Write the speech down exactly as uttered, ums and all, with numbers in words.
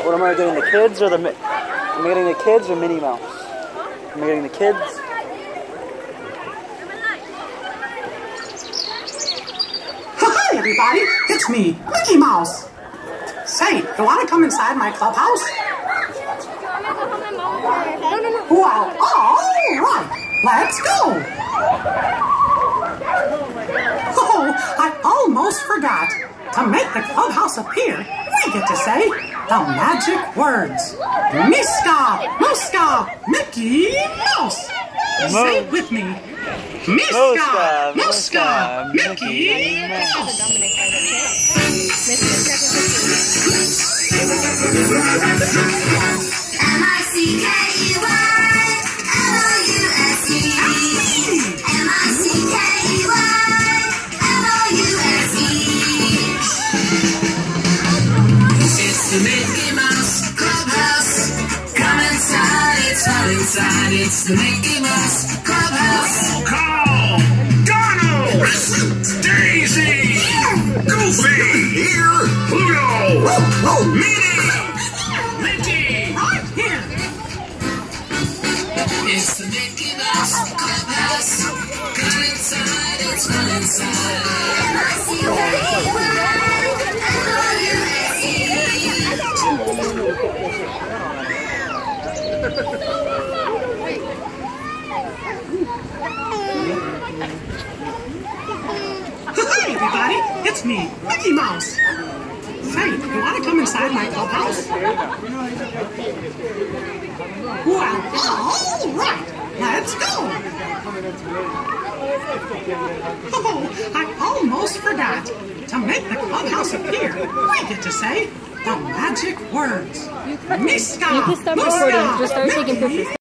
What am I getting, the kids or the... Am I getting the kids or Minnie Mouse? Am I getting the kids? Hi everybody, it's me, Mickey Mouse. Say, you want to come inside my clubhouse? Well, all right, let's go. Oh, I almost forgot. To make the clubhouse appear, we get to say the magic words. Miska, Muska, Mickey Mouse. Say it with me. Miska, Muska, Mickey Mouse. M I C K E Y M O U S E M I C K E Y M O U S E It's the Mickey Mouse Clubhouse. Come inside, it's fun inside. It's the Mickey Mouse Clubhouse. Call! Donald! Daisy! Goofy! Here! Pluto! Minnie! Mickey! Right here. It's the Mickey Mouse Clubhouse. Come inside, it's fun inside. M I C K E Y M O U S E Hi everybody, it's me, Mickey Mouse. Say, you want to come inside my clubhouse? Well, all right, let's go. Oh, I almost forgot. To make the clubhouse appear, we get to say the magic words. Miska, You can stop recording. Just start taking pictures.